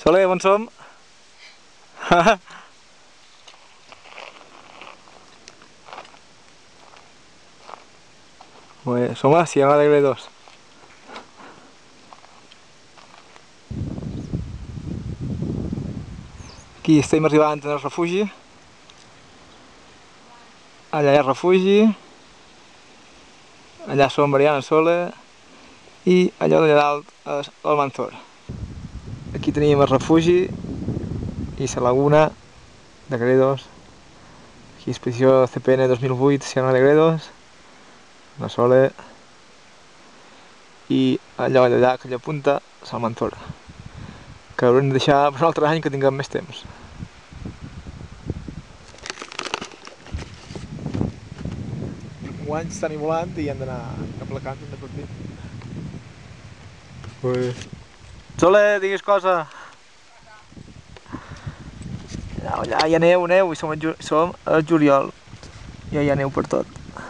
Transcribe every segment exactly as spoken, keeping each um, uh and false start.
Soler, on som? Molt bé, som a Sierra Alegre dos. Aquí estem arribant al refugi. Allà hi ha el refugi. Allà som Mariana i Soler. I allò d'allà dalt és l'Almanzor. Aquí tenim el refugi i la laguna de Gredos. Aquí exposició C P N dos mil vuit, Sierra de Gredos. La Soler. I allò d'allà, aquella punta, l'Almanzor. Que haurem de deixar per un altre any que tinguem més temps. Guanys estan volant i hem d'anar aplacant de tot dit. Soler, digues cosa! Allà hi ha neu, neu, i som, ju som al juliol. Ja hi ha neu per tot.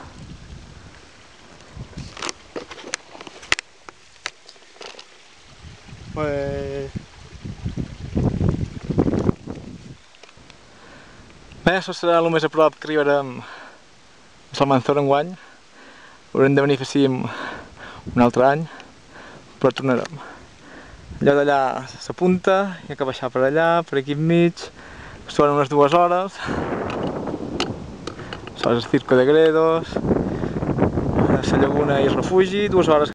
Bé, això serà el més a prop que arribarem a l'Almanzor enguany. Haurem de venir a fer cim un altre any, però tornarem. Allò d'allà s'apunta, hi ha que baixar per allà, per aquí enmig, són unes dues hores. Això és el Circo de Gredos, la llaguna i el refugi, dues hores.